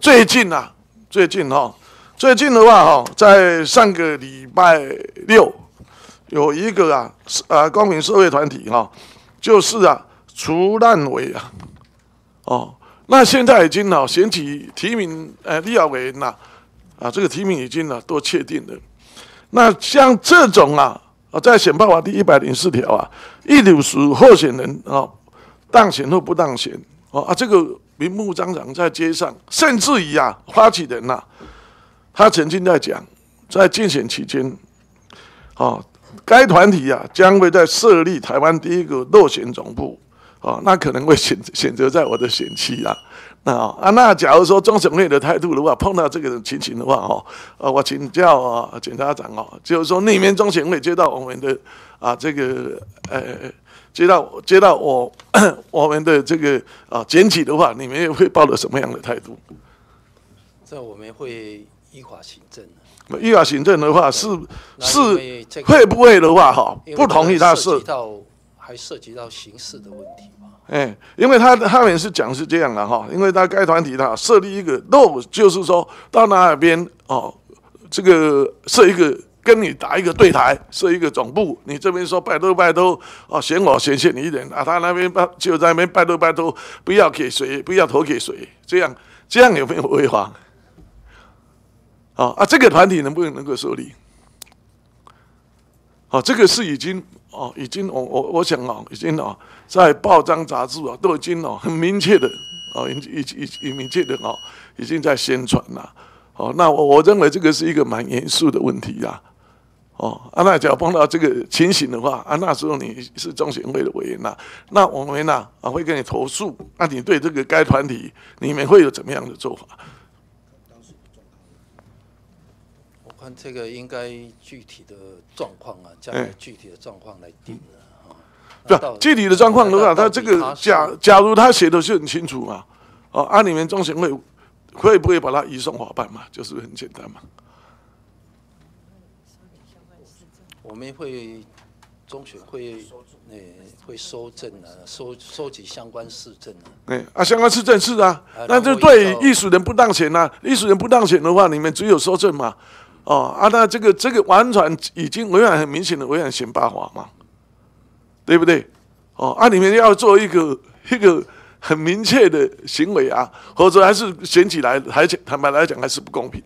最近的话在上个礼拜六有一个公民社会团体就是除烂委那现在已经选举提名立法委员这个提名已经都确定了。那像这种在选罢法第104条一律属候选人当选或不当选这个明目张胆在街上，甚至于发起人他曾经在讲，在竞选期间该团体将会在设立台湾第一个落选总部那可能会选择在我的选区那假如说中选会的态度的话，碰到这个情形的话我请教检察长就是说你们中选会接到我们的这个接到我们的这个检举的话，你们会抱着什么样的态度？ 这我们会依法行政。 依法行政的话是会不会的话不同意他还涉及到刑事的问题嘛？ 因为他们是讲是这样的因为他该团体设立一个就是说到那边这个设一个跟你打一个对台，设一个总部，你这边说拜托选我选你一人他那边就在那边拜托不要给谁，不要投给谁，这样有没有违法？这个团体能不能够设立？这个是已经我想已经在报章杂志都已经很明确的已经在宣传了那我认为这个是一个蛮严肃的问题那假如碰到这个情形的话那时候你是中选会的委员那我们会跟你投诉，那你对这个该团体你们会有怎么样的做法？ 看这个应该具体的状况将来具体的状况来定不，具体的状况的话，他这个假如他写的是很清楚你们中选会不会把他移送法办嘛？就是很简单嘛。 我们中选会会收证收集相关事证相关事证是那就对艺术人不当选艺术人不当选的话，你们只有收证嘛。那这个完全已经违反很明显的违反选罢法嘛，对不对？你们要做一个很明确的行为或者还是选起来，坦白来讲还是不公平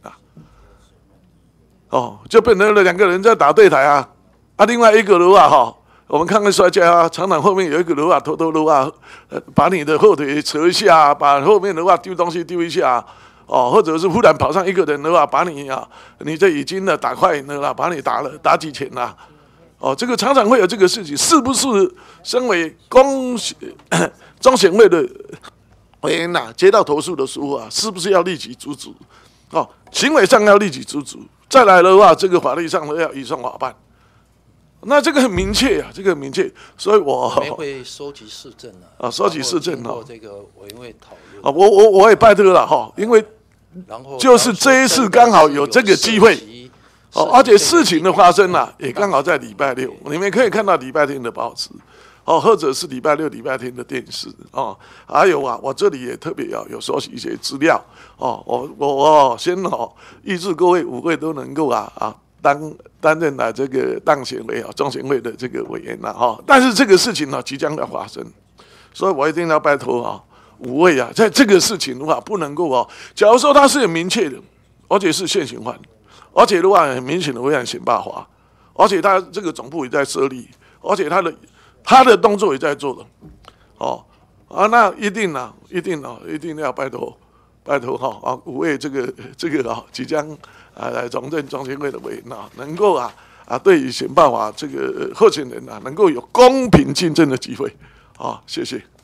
就变成了两个人在打对台另外一个的话我们看看摔跤常常后面有一个的话偷的把你的后腿扯一下，把后面的话丢东西丢一下。或者是忽然跑上一个人的话，把你这已经打快了把你打几拳这个常常会有这个事情，是不是？身为中选会的委员接到投诉的时候是不是要立即阻止？行为上要立即阻止，再来的话，这个法律上都要移送法办。那这个很明确这个很明确，所以我们会收集事证收集事证这个委员会讨论我也拜托了因为就是这一次刚好有这个机会而且事情的发生也刚好在礼拜六，你们可以看到礼拜天的报纸或者是礼拜六、礼拜天的电视还有我这里也特别有收集一些资料我先预祝各位5位都能够担任这个当选为中选会的这个委员但是这个事情即将要发生，所以我一定要拜托5位在这个事情的话不能够假如说他是很明确的，而且是现行犯，而且的话很明显的违反选罢法，而且他这个总部也在设立，而且他的动作也在做了那一定要拜托5位这个即将来从任中选会的委员能够对于选罢法这个候选人能够有公平竞争的机会谢谢。